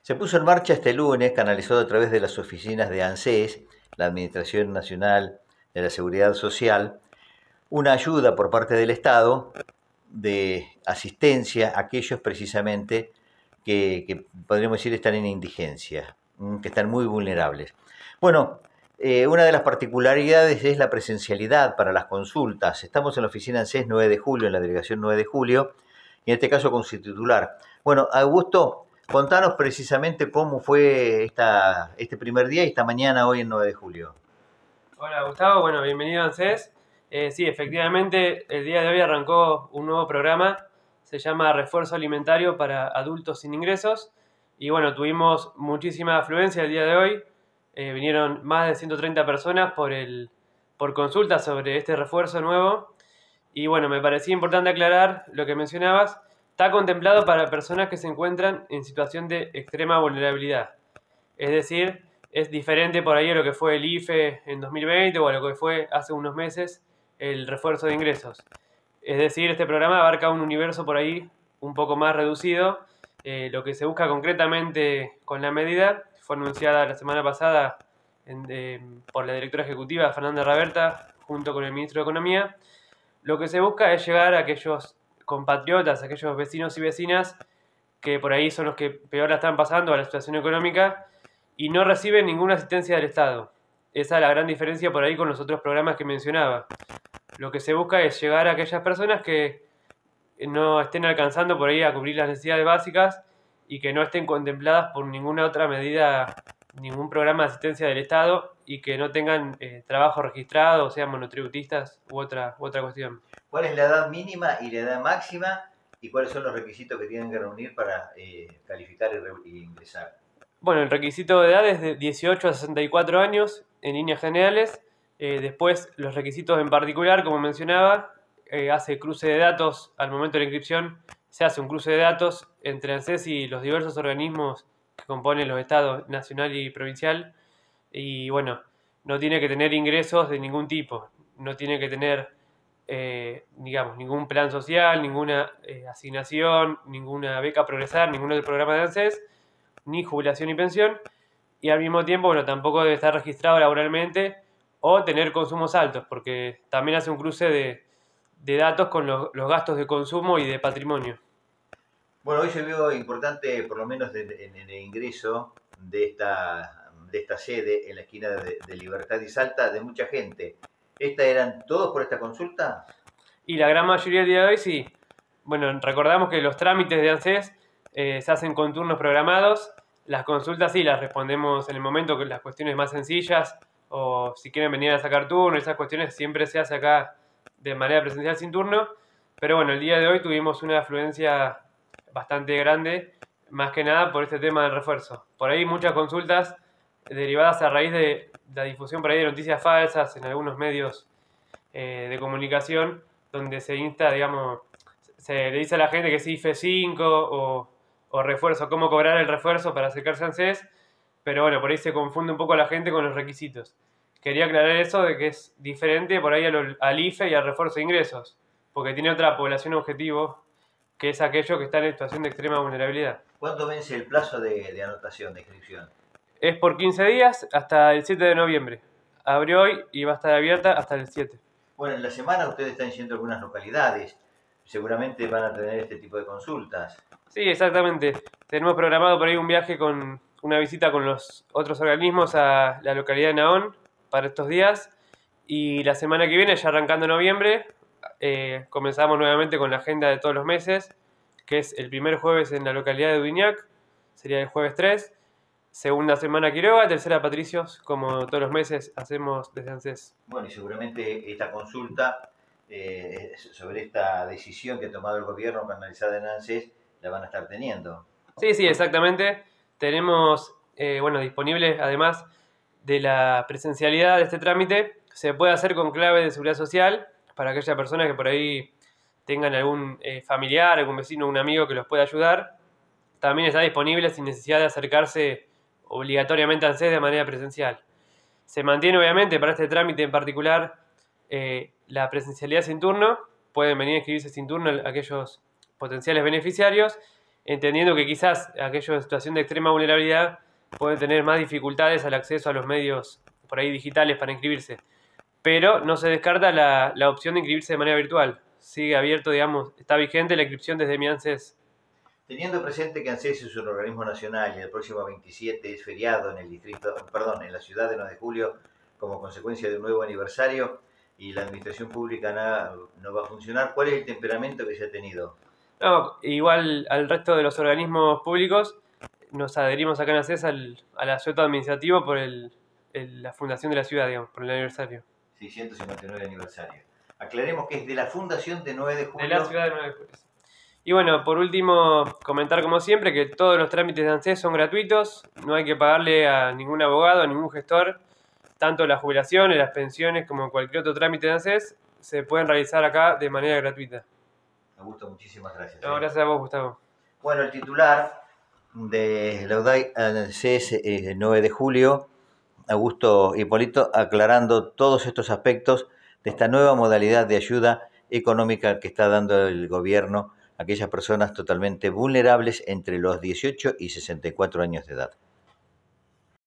Se puso en marcha este lunes, canalizado a través de las oficinas de ANSES, la Administración Nacional de la Seguridad Social, una ayuda por parte del Estado de asistencia a aquellos precisamente que podríamos decir están en indigencia, que están muy vulnerables. Bueno, una de las particularidades es la presencialidad para las consultas. Estamos en la oficina ANSES 9 de julio, en la delegación 9 de julio, y en este caso con su titular. Bueno, Augusto, contanos precisamente cómo fue este primer día y esta mañana hoy en 9 de julio. Hola Gustavo, bueno, bienvenido a ANSES. Sí, efectivamente, el día de hoy arrancó un nuevo programa, se llama Refuerzo Alimentario para Adultos sin Ingresos. Y bueno, tuvimos muchísima afluencia el día de hoy. Vinieron más de 130 personas por consulta sobre este refuerzo nuevo. Y bueno, me parecía importante aclarar lo que mencionabas. Está contemplado para personas que se encuentran en situación de extrema vulnerabilidad. Es decir, es diferente por ahí a lo que fue el IFE en 2020 o a lo que fue hace unos meses el refuerzo de ingresos. Es decir, este programa abarca un universo por ahí un poco más reducido. Lo que se busca concretamente con la medida fue anunciada la semana pasada por la directora ejecutiva Fernanda Raberta junto con el ministro de Economía. Lo que se busca es llegar a aquellos compatriotas, a aquellos vecinos y vecinas que por ahí son los que peor la están pasando a la situación económica y no reciben ninguna asistencia del Estado. Esa es la gran diferencia por ahí con los otros programas que mencionaba. Lo que se busca es llegar a aquellas personas que no estén alcanzando por ahí a cubrir las necesidades básicas y que no estén contempladas por ninguna otra medida, ningún programa de asistencia del Estado y que no tengan trabajo registrado, o sean monotributistas u otra cuestión. ¿Cuál es la edad mínima y la edad máxima y cuáles son los requisitos que tienen que reunir para calificar y ingresar? Bueno, el requisito de edad es de 18 a 64 años en líneas generales. Después, los requisitos en particular, como mencionaba, hace cruce de datos al momento de la inscripción. Se hace un cruce de datos entre ANSES y los diversos organismos que componen los estados nacional y provincial. Y bueno, no tiene que tener ingresos de ningún tipo. No tiene que tener, digamos, ningún plan social, ninguna asignación, ninguna beca Progresar, ningún otro programa de ANSES, ni jubilación ni pensión, y al mismo tiempo, bueno, tampoco debe estar registrado laboralmente o tener consumos altos, porque también hace un cruce de datos con los gastos de consumo y de patrimonio. Bueno, hoy se vio importante, por lo menos en el ingreso de esta sede en la esquina de Libertad y Salta, de mucha gente. ¿Esta eran todos por esta consulta? Y la gran mayoría del día de hoy sí. Bueno, recordamos que los trámites de ANSES se hacen con turnos programados. Las consultas sí las respondemos en el momento, con las cuestiones más sencillas, o si quieren venir a sacar turno, esas cuestiones siempre se hace acá de manera presencial sin turno. Pero bueno, el día de hoy tuvimos una afluencia bastante grande, más que nada por este tema del refuerzo. Por ahí muchas consultas derivadas a raíz de la difusión por ahí de noticias falsas en algunos medios de comunicación, donde se insta, digamos, se le dice a la gente que es IFE 5 o refuerzo, cómo cobrar el refuerzo para acercarse a ANSES, pero bueno, por ahí se confunde un poco a la gente con los requisitos. Quería aclarar eso de que es diferente por ahí al IFE y al refuerzo de ingresos, porque tiene otra población objetivo, que es aquello que está en situación de extrema vulnerabilidad. ¿Cuándo vence el plazo de anotación, de inscripción? Es por 15 días hasta el 7 de noviembre. Abrió hoy y va a estar abierta hasta el 7. Bueno, en la semana ustedes están yendo a algunas localidades. Seguramente van a tener este tipo de consultas. Sí, exactamente. Tenemos programado por ahí un viaje con una visita con los otros organismos a la localidad de Naón para estos días. Y la semana que viene, ya arrancando noviembre, comenzamos nuevamente con la agenda de todos los meses, que es el primer jueves en la localidad de Dudignac, sería el jueves 3. Segunda semana Quiroga, tercera Patricios, como todos los meses hacemos desde ANSES. Bueno, y seguramente esta consulta sobre esta decisión que ha tomado el gobierno canalizada en ANSES la van a estar teniendo. Sí, sí, exactamente. Tenemos, bueno, disponible, además de la presencialidad de este trámite, se puede hacer con clave de seguridad social para aquellas personas que por ahí tengan algún familiar, algún vecino, un amigo que los pueda ayudar. También está disponible sin necesidad de acercarse obligatoriamente a ANSES de manera presencial. Se mantiene obviamente para este trámite en particular la presencialidad sin turno. Pueden venir a inscribirse sin turno aquellos potenciales beneficiarios. entendiendo que quizás aquellos en situación de extrema vulnerabilidad pueden tener más dificultades al acceso a los medios por ahí digitales para inscribirse. Pero no se descarta la opción de inscribirse de manera virtual. Sigue abierto, digamos, está vigente la inscripción desde mi ANSES. Teniendo presente que ANSES es un organismo nacional y el próximo 27 es feriado en el distrito, perdón, en la ciudad de 9 de julio como consecuencia de un nuevo aniversario y la administración pública no va a funcionar, ¿cuál es el temperamento que se ha tenido? No, igual al resto de los organismos públicos, nos adherimos acá en ANSES al asueto administrativo por la fundación de la ciudad, digamos, por el aniversario. 659 aniversario. Aclaremos que es de la fundación de 9 de julio. De la ciudad de 9 de julio. Y bueno, por último, comentar como siempre que todos los trámites de ANSES son gratuitos, no hay que pagarle a ningún abogado, a ningún gestor, tanto las jubilaciones, las pensiones como cualquier otro trámite de ANSES se pueden realizar acá de manera gratuita. Augusto, muchísimas gracias. No, gracias a vos, Gustavo. Bueno, el titular de la UDAI ANSES 9 de julio, Augusto Hipólito, aclarando todos estos aspectos de esta nueva modalidad de ayuda económica que está dando el gobierno a aquellas personas totalmente vulnerables entre los 18 y 64 años de edad.